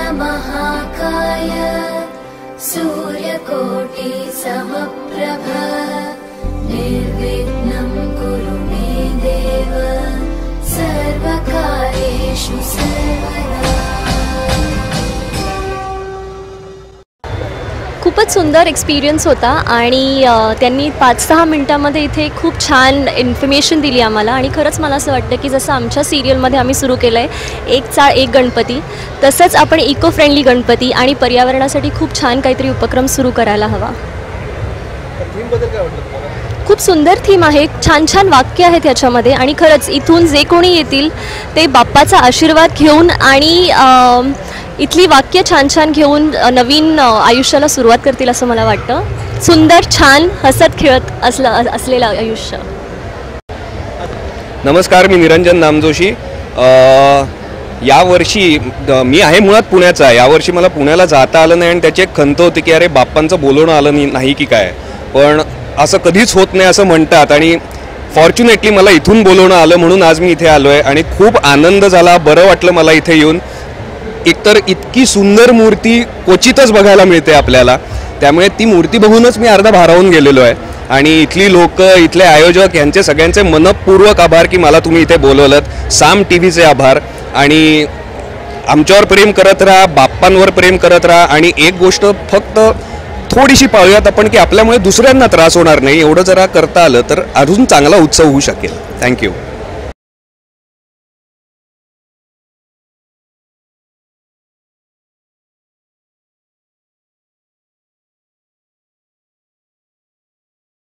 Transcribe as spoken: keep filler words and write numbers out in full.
महाकाय सूर्यकोटि समप्रभ निर्विघ्नं कुरु मे देव सर्वकार्येषु सर्वदा। खूपच सुंदर एक्सपिरियन्स होता आणि त्यांनी पाच सहा मिनटामध्ये इथे खूप छान इन्फॉर्मेशन दिली आम्हाला आणि खरंच मला असं वाटतं की जसं आमच्या सिरियलमध्ये आम्ही सुरू केलं आहे एक चाळ एक गणपती, तसंच आपण इको फ्रेंडली गणपती आणि पर्यावरणासाठी खूप छान काहीतरी उपक्रम सुरू करायला हवा। खूप सुंदर थीम आहे, छान छान वाक्य आहेत याच्यामध्ये आणि खरंच इथून जे कोणी येतील ते बाप्पाचा आशीर्वाद घेऊन आणि इथली वाक्य छान छान घेऊन नवीन आयुष्याला सुरुवात करतील असं मला वाटतं। सुंदर छान हसत खेळत असलं असलेलं आयुष्य। नमस्कार, मी निरंजन नामजोशी। यावर्षी मी आहे मुळात पुण्याचा, यावर्षी मला पुण्याला जाता आलं नाही आणि त्याची एक खंत होती की अरे बाप्पांचं बोलवणं आलं नाही की काय, पण असं कधीच होत नाही असं म्हणतात आणि फॉर्च्युनेटली मला इथून बोलवणं आलं म्हणून आज मी इथे आलो आहे आणि खूप आनंद झाला, बरं वाटलं मला इथे येऊन। एकतर इतकी सुंदर मूर्ती क्वचितच बघायला मिळते आपल्याला, त्यामुळे ती मूर्ती बघूनच मी अर्धा भारावून गेलेलो आहे आणि इथली लोक, इथले आयोजक यांचे सगळ्यांचे मनपूर्वक आभार की मला तुम्ही इथे बोलवलंत। साम टी व्हीचे आभार आणि आमच्यावर प्रेम करत राहा, बाप्पांवर प्रेम करत राहा आणि एक गोष्ट फक्त थोडीशी पाळूयात आपण की आपल्यामुळे दुसऱ्यांना त्रास होणार नाही, एवढं जरा करता आलं तर अजून चांगला उत्सव होऊ शकेल। थँक्यू।